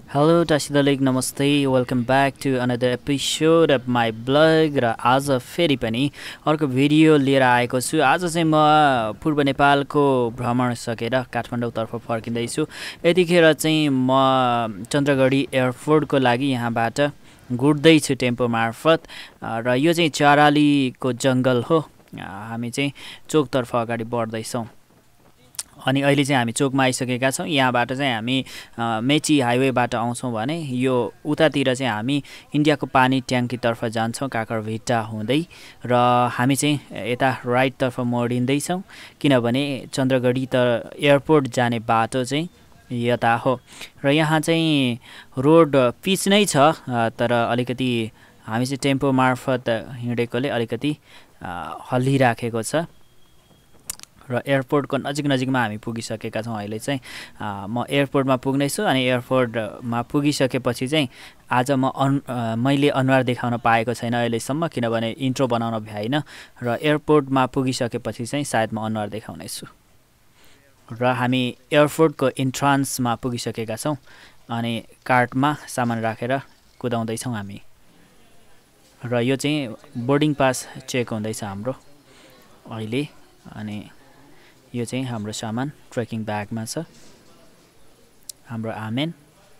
Hello Tashidalik, Namaste, welcome back to another episode of my blog र आज फेरि पनि अर्को भिडियो लिएर आएको छु। आज चाहिँ म पूर्व नेपालको भ्रमण सकेर काठमाडौँतर्फ फर्किँदैछु। यतिखेर चाहिँ म चन्द्रगढी एयरपोर्टको लागि यहाँबाट गुड्दैछु टेम्पो मार्फत र यो चाहिँ चारालीको जङ्गल हो। हामी चाहिँ चोकतर्फ अगाडि बढ्दैछौँ अनि अहिले चाहिँ हामी चोकमा आइसकेका छौँ। यहाँबाट चाहिँ हामी मेची हाइवेबाट आउँछौँ भने यो उतातिर चाहिँ हामी इन्डियाको पानी ट्याङ्कीतर्फ जान्छौँ काकरभिट्टा हुँदै र हामी चाहिँ यता राइटतर्फ मोडिँदैछौँ किनभने चन्द्रगढी त एयरपोर्ट जाने बाटो चाहिँ यता हो र यहाँ चाहिँ रोड पिच नै छ तर अलिकति हामी चाहिँ टेम्पो मार्फत हिँडेकोले अलिकति हल्लिराखेको छ र एयरपोर्टको नजिकमा हामी पुगिसकेका छौँ। अहिले चाहिँ म एयरपोर्टमा पुग्नेछु अनि एयरपोर्टमा पुगिसकेपछि चाहिँ आज मैले अनुहार देखाउन पाएको छैन अहिलेसम्म किनभने इन्ट्रो बनाउन भ्याइन र एयरपोर्टमा पुगिसकेपछि चाहिँ सायद म अनुहार देखाउनेछु। र हामी एयरपोर्टको इन्ट्रान्समा पुगिसकेका छौँ अनि कार्टमा सामान राखेर कुदाउँदैछौँ हामी र यो चाहिँ बोर्डिङ पास चेक हुँदैछ हाम्रो अहिले। अनि यो चाहिँ हाम्रो सामान ट्रेकिङ ब्यागमा छ, हाम्रो आमेन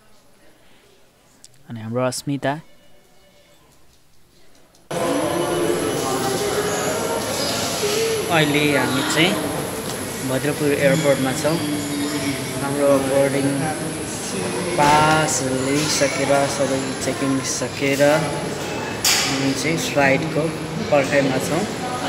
अनि हाम्रो अस्मिता। अहिले हामी चाहिँ भद्रपुर एयरपोर्टमा छौँ। हाम्रो बोर्डिङ पास लिइसकेर सबै चेकिङ सकेर हामी चाहिँ फ्लाइटको पर्खाइमा छौँ।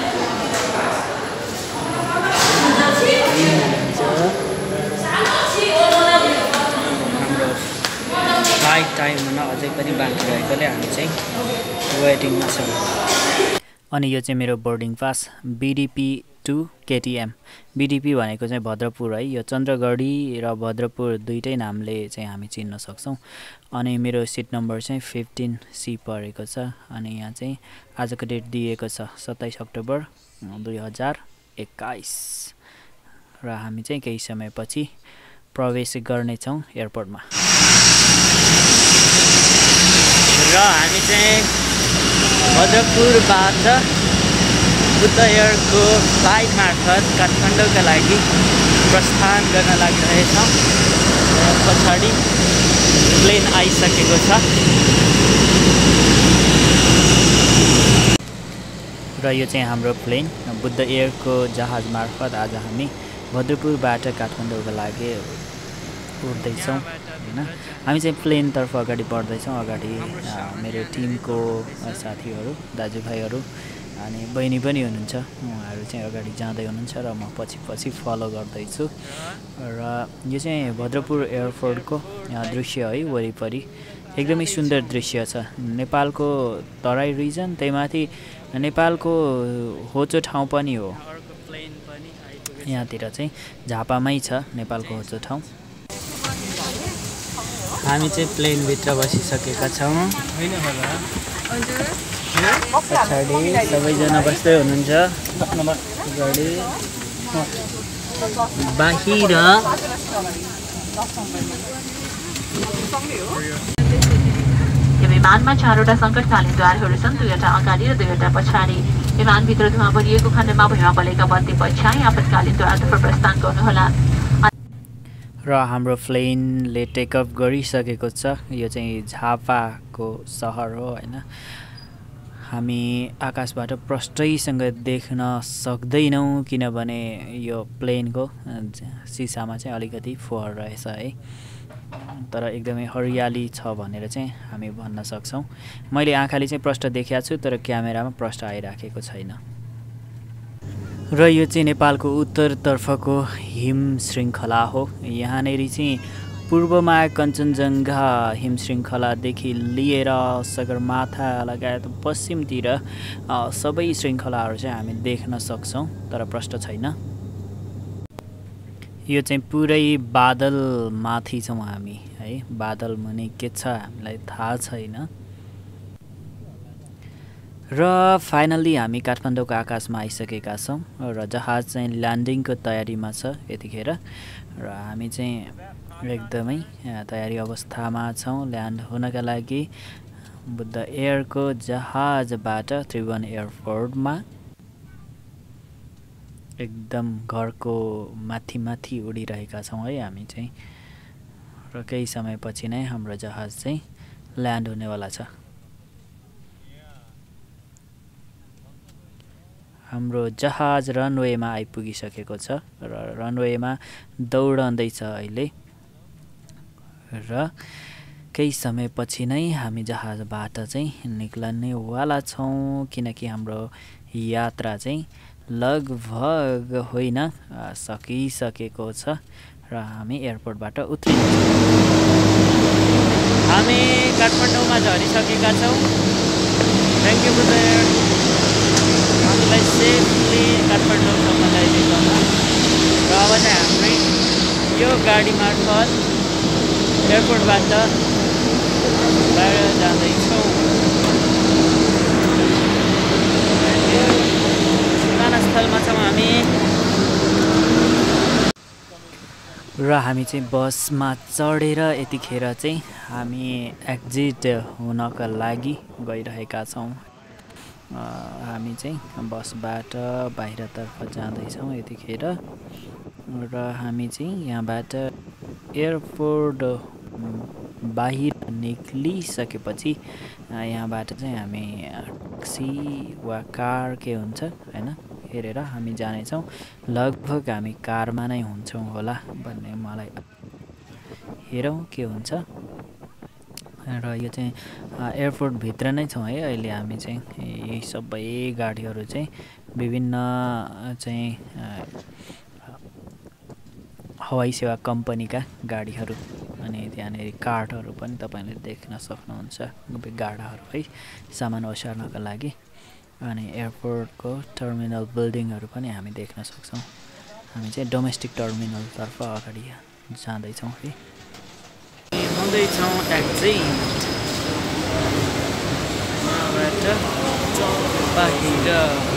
हाम्रो फ्लाइट टाइम हुन अझै पनि बाँकी रहेकोले हामी चाहिँ वेटिङमा छौँ। अनि यो चाहिँ मेरो boarding pass BDP to KTM। BDP भनेको चाहिँ भद्रपुर है। यो चन्द्रगढी र भद्रपुर दुईटै नामले चाहिँ हामी चिन्न सक्छौँ। अनि मेरो सिट नम्बर चाहिँ 15C परेको छ अनि यहाँ चाहिँ आजको डेट दिएको छ 27 अक्टोबर 2021 र हामी चाहिँ केही समयपछि प्रवेश गर्नेछौँ एयरपोर्टमा। र हामी चाहिँ भद्रपुरबाट बुद्ध एयरको फ्लाइट मार्फत काठमाडौँका लागि प्रस्थान गर्न लागिरहेछौँ। पछाडि प्लेन आइसकेको छ र यो चाहिँ हाम्रो प्लेन बुद्ध एयरको जहाज मार्फत आज हामी भद्रपुरबाट काठमाडौँका लागि उड्दैछौँ होइन। हामी चाहिँ प्लेनतर्फ अगाडि बढ्दैछौँ। अगाडि मेरो टिमको साथीहरू दाजुभाइहरू अनि बहिनी पनि हुनुहुन्छ। उहाँहरू चाहिँ अगाडि जाँदै हुनुहुन्छ र म पछि फलो गर्दैछु। र यो चाहिँ भद्रपुर एयरपोर्टको दृश्य है। वरिपरि एकदमै सुन्दर दृश्य छ। नेपालको तराई रिजन त्यही माथि नेपालको होचो ठाउँ पनि हो। यहाँतिर चाहिँ झापामै छ नेपालको होचो ठाउँ। हामी चाहिँ प्लेनभित्र बसिसकेका छौँ। पछाडि सबैजना बस्दै हुनुहुन्छ। अगाडि बाहिर विमानमा 4वटा सङ्कटकालीन द्वारहरू छन्, 2वटा अगाडि र 2वटा पछाडि। विमानभित्र धुवा भरिएको खण्डमा भुइँमा बलेका बत्ती पछ्याई आपतकालीन द्वारतर्फ प्रस्थान गर्नुहोला। र हाम्रो प्लेनले टेकअप गरिसकेको छ। यो चाहिँ झापाको सहर हो होइन। हामी आकाशबाट प्रष्टैसँग देख्न सक्दैनौँ किनभने यो प्लेनको सिसामा चाहिँ अलिकति फोहोर रहेछ है। तर एकदमै हरियाली छ भनेर चाहिँ हामी भन्न सक्छौँ। मैले आँखाले चाहिँ प्रष्ट देखेको छु तर क्यामेरामा प्रष्ट आइराखेको छैन। र यो चाहिँ नेपालको उत्तरतर्फको हिम श्रृङ्खला हो। यहाँनेरि चाहिँ पूर्वमा कञ्चनजङ्घा हिम श्रृङ्खलादेखि लिएर सगरमाथा लगायत पश्चिमतिर सबै श्रृङ्खलाहरू चाहिँ हामी देख्न सक्छौँ तर प्रष्ट छैन। यो चाहिँ पुरै बादल माथि छौँ हामी है। बादल मुनि के छ हामीलाई थाहा छैन। र फाइनल्ली हामी काठमाडौँको आकाशमा आइसकेका छौँ र जहाज चाहिँ ल्यान्डिङको तयारीमा छ यतिखेर। र हामी चाहिँ एकदमै तयारी अवस्थामा छौँ ल्यान्ड हुनका लागि बुद्ध एयरको जहाजबाट त्रिभुवन एयरपोर्टमा। एकदम घरको माथि उडिरहेका छौँ है हामी चाहिँ, र केही समयपछि नै हाम्रो जहाज चाहिँ ल्यान्ड हुनेवाला छ। हाम्रो जहाज रनवेमा आइपुगिसकेको छ र रनवेमा दौडँदैछ अहिले, र केही समयपछि नै हामी जहाजबाट चाहिँ निक्लनेवाला छौँ, किनकि हाम्रो यात्रा चाहिँ लगभग होइन सकिसकेको छ र हामी एयरपोर्टबाट उत्रिन्छौँ। हामी काठमाडौँमा झरिसकेका छौँ। थ्याङ्क यू बुद्ध एयर हामीलाई सेफली काठमाडौँसम्म ल्याइदिएकोमा। र अब चाहिँ हामी यो गाडी मार्फत एयरपोर्टबाट बाहिर जाँदैछौँ। विमानस्थलमा छौँ हामी, र हामी चाहिँ बसमा चढेर यतिखेर चाहिँ हामी एक्जिट हुनका लागि गइरहेका छौँ। हामी चाहिँ बसबाट बाहिरतर्फ जाँदैछौँ यतिखेर, र हामी चाहिँ यहाँबाट एयरपोर्ट बाहिर निक्लिसकेपछि यहाँबाट चाहिँ हामी ट्याक्सी वा कार के हुन्छ हैन हेरेर हामी जानेछौँ। लगभग हामी कारमा नै हुन्छौँ होला भन्ने मलाई, हेरौँ के हुन्छ। र यो चाहिँ एयरपोर्टभित्र नै छौँ है अहिले हामी चाहिँ। यी सबै गाडीहरू चाहिँ विभिन्न चाहिँ हवाई सेवा कम्पनीका गाडीहरू, अनि त्यहाँनिर कार्टहरू पनि तपाईँले देख्न सक्नुहुन्छ, गाडाहरू है सामान ओसार्नका लागि। अनि एयरपोर्टको टर्मिनल बिल्डिङहरू पनि हामी देख्न सक्छौँ। हामी चाहिँ डोमेस्टिक टर्मिनलतर्फ अगाडि जाँदैछौँ है। हुँदैछौँ एक्जिट बाहिर।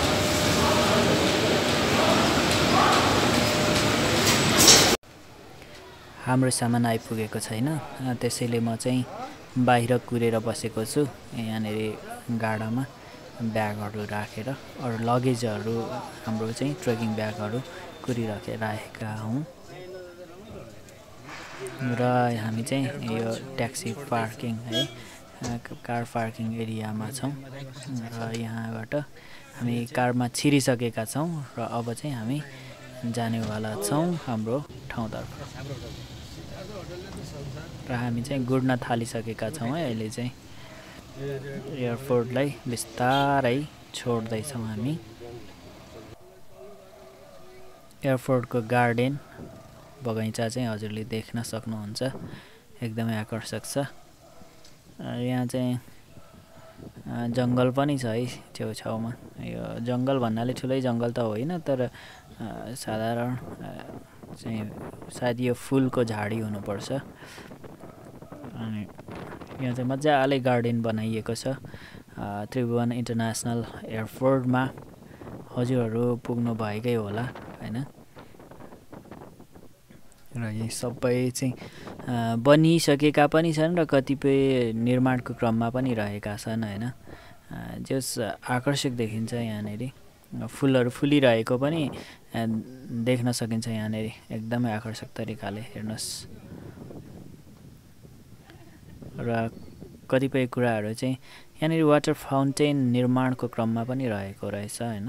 हाम्रो सामान आइपुगेको छैन, त्यसैले म चाहिँ बाहिर कुरेर बसेको छु यहाँनिर गाडामा ब्यागहरू राखेर। अरू लगेजहरू हाम्रो चाहिँ ट्रेकिङ ब्यागहरू कुरिराखेका हौँ। र हामी चाहिँ यो ट्याक्सी पार्किङ है कार पार्किङ एरियामा छौँ, र यहाँबाट हामी कारमा छिरिसकेका छौँ र अब चाहिँ हामी जानेवाला छौँ हाम्रो ठाउँतर्फ। र हामी चाहिँ गुड्न थालिसकेका छौँ है अहिले चाहिँ। एयरपोर्टलाई बिस्तारै छोड्दैछौँ हामी। एयरपोर्टको गार्डन बगैँचा चाहिँ हजुरले देख्न सक्नुहुन्छ, एकदमै आकर्षक छ। यहाँ चाहिँ जङ्गल पनि छ है छेउछाउमा। यो जङ्गल भन्नाले ठुलै जङ्गल त होइन, तर साधारण चाहिँ सायद यो फुलको झाडी हुनुपर्छ। अनि यहाँ चाहिँ मजाले गार्डन बनाइएको छ त्रिभुवन इन्टरनेसनल एयरपोर्टमा। हजुरहरू पुग्नु भएकै होला हैन। र यी सबै चाहिँ बनिसकेका पनि छन् र कतिपय निर्माणको क्रममा पनि रहेका छन् हैन। जस आकर्षक देखिन्छ यहाँनिर। फुलहरू फुलिरहेको पनि देख्न सकिन्छ यहाँनिर, एकदमै आकर्षक तरिकाले। हेर्नुहोस्, र कतिपय कुराहरू चाहिँ यहाँनिर वाटर फाउन्टेन निर्माणको क्रममा पनि रहेको रहेछ हैन।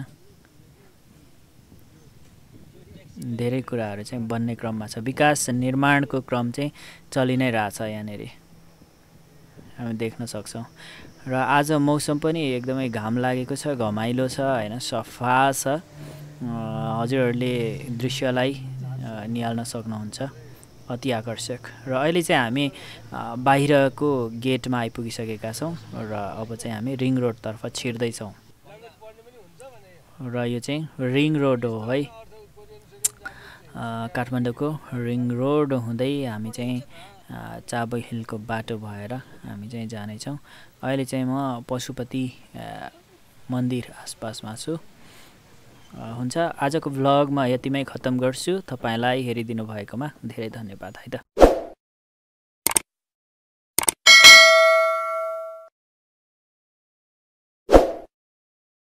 धेरै कुराहरू चाहिँ बन्ने क्रममा छ, विकास निर्माणको क्रम चाहिँ चलि नै रहेछ यहाँनिर, हामी देख्न सक्छौँ। र आज मौसम पनि एकदमै घाम लागेको छ, घमाइलो छ हैन, सफा छ। हजुरहरूले दृश्यलाई निहाल्न सक्नुहुन्छ, अति आकर्षक। र अहिले चाहिँ हामी बाहिरको गेटमा आइपुगिसकेका छौँ, र अब चाहिँ हामी रिङ रोडतर्फ छिर्दैछौँ। र यो चाहिँ रिङ रोड हो है, काठमाडौँको रिङ रोड हुँदै हामी चाहिँ चाबो हिलको बाटो भएर हामी चाहिँ जानेछौँ। अहिले चाहिँ म पशुपति मन्दिर आसपासमा छु। हुन्छ, आजको भ्लग म यतिमै खत्तम गर्छु। तपाईलाई हेरिदिनु भएकोमा धेरै धन्यवाद है त।